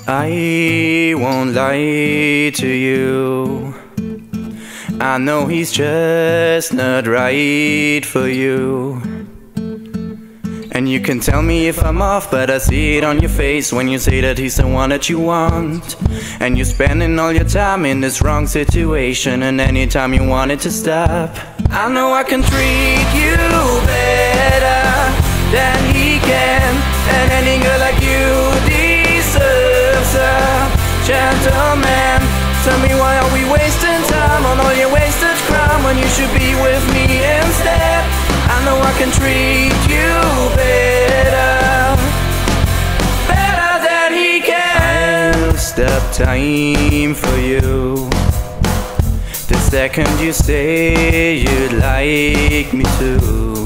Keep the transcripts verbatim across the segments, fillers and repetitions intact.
I won't lie to you. I know he's just not right for you. And you can tell me if I'm off, but I see it on your face when you say that he's the one that you want. And you're spending all your time in this wrong situation, and anytime you want it to stop. I know I can treat you better than he can, and any girl like you deserves a gentleman. Tell me, why are we wasting time on all your wasted crime when you should be with me instead? I know I can treat you better, better than he can. I'll stop time for you the second you say you'd like me to.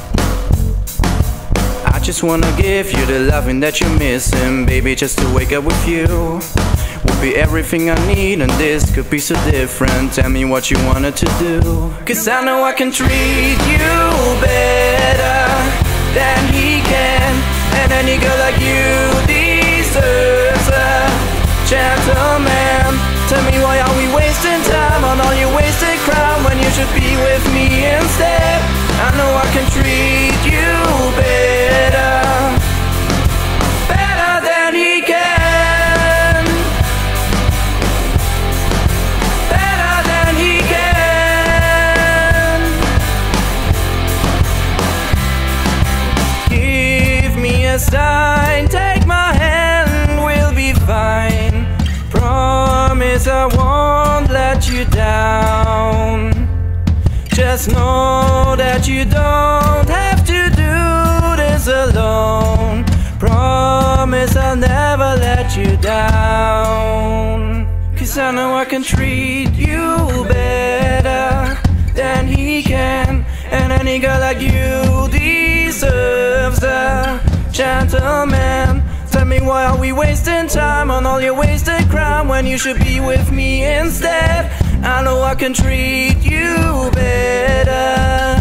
I just wanna give you the loving that you're missing, baby, just to wake up with you would be everything I need, and this could be so different. Tell me what you wanted to do, cause I know I can treat you better than he can, and any girl like you deserves a gentleman. Tell me, why are we wasting time on all your wasted crime when you should be with me instead? I know I can treat you better, better than he can, better than he can. Give me a sign, take my hand, we'll be fine. Promise I won't let you down. Just know that you don't have to do this alone. Promise I'll never let you down, cause I know I can treat you better than he can, and any girl like you deserves a gentleman. Tell me, why are we wasting time on all your wasted crime when you should be with me instead? I know I can treat you better.